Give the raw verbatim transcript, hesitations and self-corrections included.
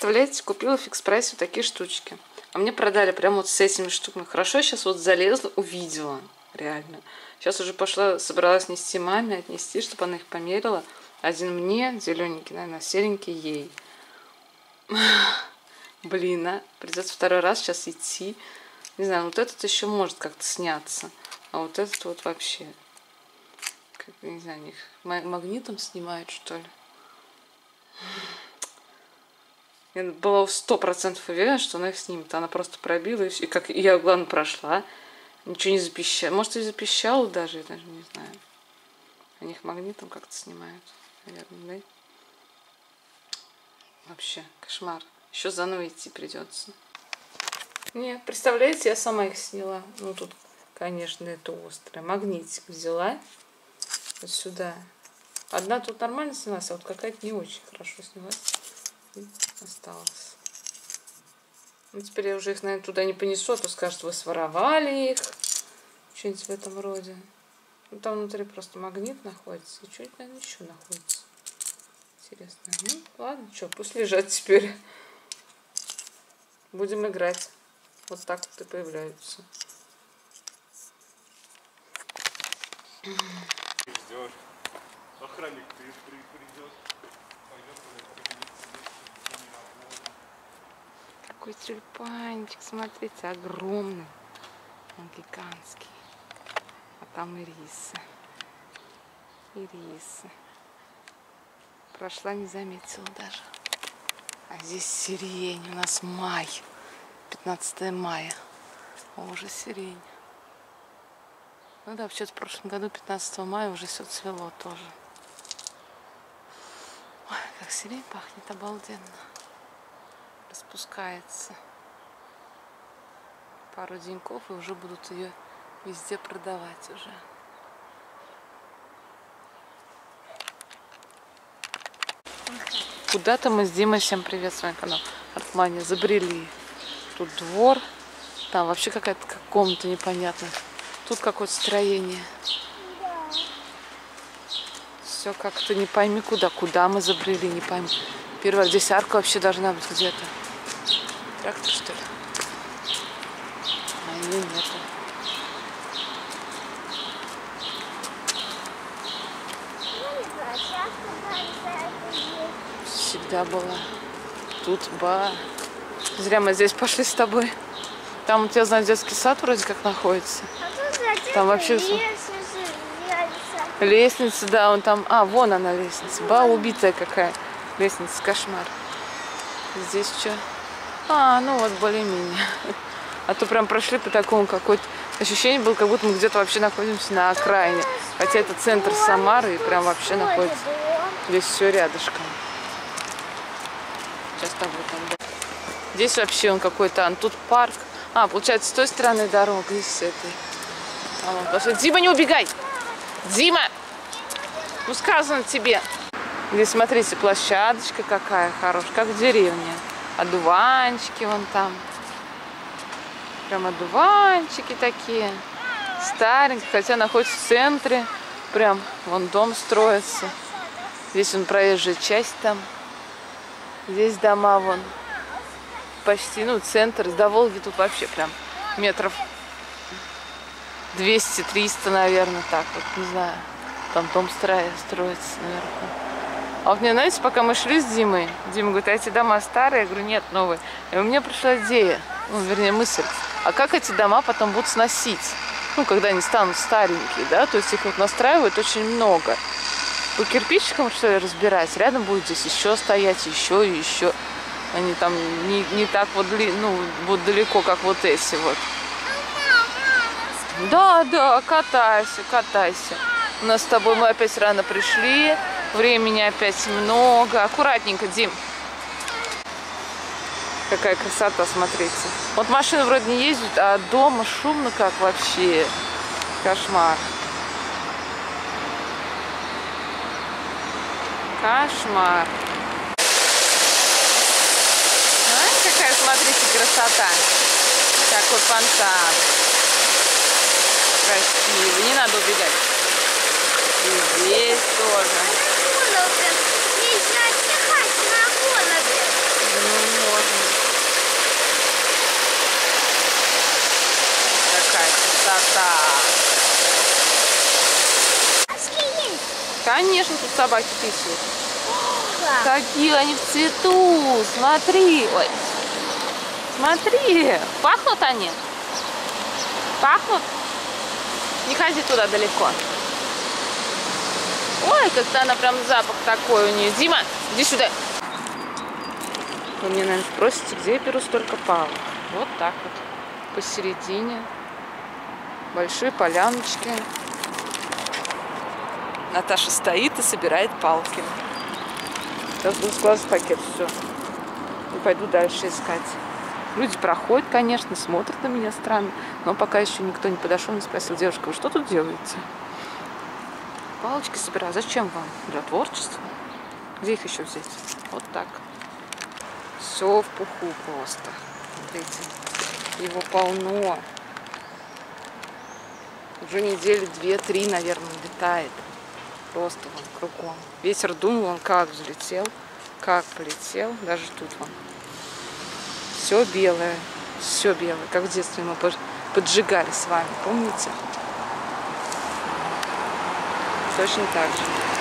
представляете, купила в Фикс-прайсе вот такие штучки. А мне продали прямо вот с этими штуками. Хорошо, сейчас вот залезла, увидела. Реально. Сейчас уже пошла, собралась нести маме, отнести, чтобы она их померила. Один мне, зелененький, наверное, серенький ей. Блин, а придется второй раз сейчас идти. Не знаю, вот этот еще может как-то сняться. А вот этот вот вообще. Как, не знаю, них магнитом снимают, что ли. Я была сто процентов уверена, что она их снимет. Она просто пробила, и как и я, главное, прошла. Ничего не запищала. Может, и запищала даже, я даже не знаю. Они их магнитом как-то снимают. Наверное, да? Вообще, кошмар. Еще заново идти придется. Нет, представляете, я сама их сняла. Ну, тут, конечно, это острое. Магнитик взяла. Вот сюда. Одна тут нормально снялась, а вот какая-то не очень хорошо снялась. И осталась. Ну, теперь я уже их, наверное, туда не понесу, а то скажут, вы своровали их. Что-нибудь в этом роде. Ну, там внутри просто магнит находится. И что-нибудь, наверное, еще находится. Интересно. Ну, ладно, что, пусть лежат теперь. Будем играть. Вот так вот и появляются. Ждешь. Охранник придет. Такой тюльпанчик, смотрите, огромный. Он гигантский. А там ирисы. Ирисы. Прошла, не заметила даже. А здесь сирень. У нас май. пятнадцатое мая. О, уже сирень. Ну да, вообще-то в прошлом году, пятнадцатого мая, уже все цвело тоже. Ой, как сирень пахнет, обалденно. Распускается. Пару деньков, и уже будут ее везде продавать уже. Куда-то мы с Димой, всем привет, с вами канал Артмания, забрели. Тут двор, там вообще какая-то как комната непонятная. Тут какое-то строение. Все как-то не пойми куда. Куда мы забрели, не пойми. Первый раз здесь арка вообще должна быть где-то. Трактор, что ли? А ее нету. Всегда была. Тут ба. Зря мы здесь пошли с тобой. Там у тебя, знаешь, детский сад вроде как находится. Там вообще лестница. Лестница, да, он там. А, вон она лестница. Ба, убитая какая. Лестница, кошмар. Здесь что? А, ну вот более-менее. А то прям прошли по такому какое-то ощущение было, как будто мы где-то вообще находимся на окраине. Хотя это центр Самары и прям вообще находится. Здесь все рядышком. Сейчас там вот там. Да. Здесь вообще он какой-то, а тут парк. А, получается, с той стороны дорога и с этой. А вон, пошли. Дима, не убегай! Дима! Ну, сказано тебе. Здесь, смотрите, площадочка какая хорошая, как в деревне. Одуванчики вон там. Прям одуванчики такие. Старенькие, хотя находится в центре. Прям вон дом строится. Здесь вон проезжая часть там. Здесь дома вон. Почти, ну, центр. До Волги тут вообще прям метров двести-триста, наверное, так вот, не знаю. Там дом строится наверху. А вот мне, знаете, пока мы шли с Димой, Дима говорит, а эти дома старые? Я говорю, нет, новые. И у меня пришла идея, ну, вернее, мысль. А как эти дома потом будут сносить? Ну, когда они станут старенькие, да? То есть их вот настраивают очень много. По кирпичикам, что ли, разбирать? Рядом будет здесь еще стоять, еще и еще. Они там не, не так вот, ну, вот далеко, как вот эти вот. Да, да, катайся, катайся. У нас с тобой мы опять рано пришли. Времени опять много. Аккуратненько, Дим. Какая красота, смотрите. Вот машины вроде не ездят, а дома шумно как вообще. Кошмар. Кошмар. А, какая, смотрите, красота. Такой фонтан. Красиво. Не надо убегать. И здесь тоже. Нельзя отдыхать на голове. Конечно, тут собаки писают. Какие они в цвету! Смотри! Ой. Смотри! Пахнут они? Пахнут? Не ходи туда далеко. Ой, как-то она прям запах такой у нее. Дима, иди сюда. Вы меня, наверное, спросите, где я беру столько палок. Вот так вот. Посередине. Большой поляночки. Наташа стоит и собирает палки. Сейчас буду складывать в пакет, все. И пойду дальше искать. Люди проходят, конечно, смотрят на меня странно, но пока еще никто не подошел, не спросил: девушка, вы что тут делаете? Палочки собираю. Зачем вам? Для творчества. Где их еще взять? Вот так. Все в пуху просто. Смотрите. Его полно. Уже недели две-три, наверное, летает. Просто вон кругом. Ветер дунул, он как взлетел, как полетел. Даже тут вон. Все белое. Все белое. Как в детстве мы поджигали с вами. Помните? Точно так же.